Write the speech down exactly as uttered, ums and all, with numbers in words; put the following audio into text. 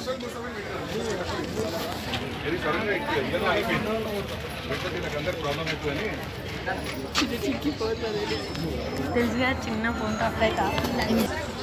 ఇది సడన్గా ఇట్లా అయిపోయింది పెట్టిన నాకు అందరికి ప్రాబ్లం అవుతుందని తెలుసుగా చిన్న ఫోన్ అప్లై కాకుండా